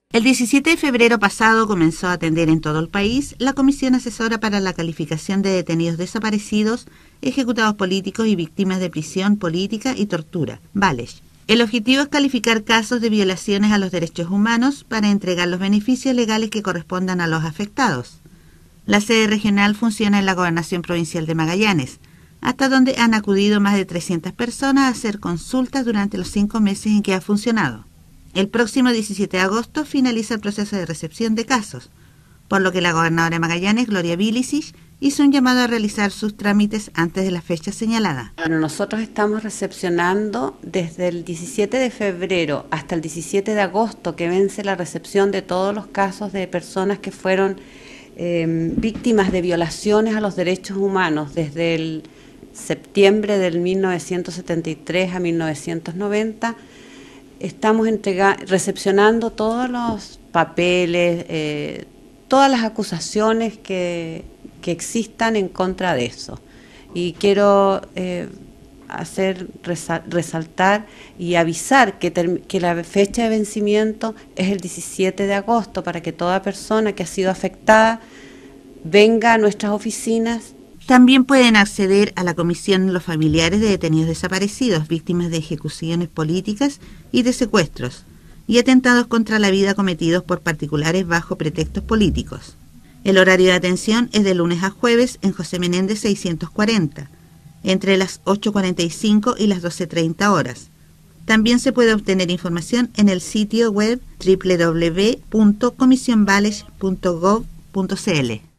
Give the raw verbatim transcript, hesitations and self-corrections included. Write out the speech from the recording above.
El diecisiete de febrero pasado comenzó a atender en todo el país la Comisión Asesora para la Calificación de Detenidos Desaparecidos, Ejecutados Políticos y Víctimas de Prisión Política y Tortura, VALESH. El objetivo es calificar casos de violaciones a los derechos humanos para entregar los beneficios legales que correspondan a los afectados. La sede regional funciona en la Gobernación Provincial de Magallanes, hasta donde han acudido más de trescientas personas a hacer consultas durante los cinco meses en que ha funcionado. El próximo diecisiete de agosto finaliza el proceso de recepción de casos, por lo que la gobernadora de Magallanes, Gloria Vilicic, hizo un llamado a realizar sus trámites antes de la fecha señalada. Bueno, nosotros estamos recepcionando desde el diecisiete de febrero hasta el diecisiete de agosto, que vence la recepción de todos los casos de personas que fueron eh, víctimas de violaciones a los derechos humanos desde el septiembre del mil novecientos setenta y tres a mil novecientos noventa. Estamos entrega, recepcionando todos los papeles, eh, todas las acusaciones que, que existan en contra de eso. Y quiero eh, hacer resal, resaltar y avisar que, ter, que la fecha de vencimiento es el diecisiete de agosto para que toda persona que ha sido afectada venga a nuestras oficinas. También pueden acceder a la comisión los familiares de detenidos desaparecidos, víctimas de ejecuciones políticas y de secuestros, y atentados contra la vida cometidos por particulares bajo pretextos políticos. El horario de atención es de lunes a jueves en José Menéndez seiscientos cuarenta, entre las ocho cuarenta y cinco y las doce treinta horas. También se puede obtener información en el sitio web doble u doble u doble u punto comisión valesh punto gov punto c l.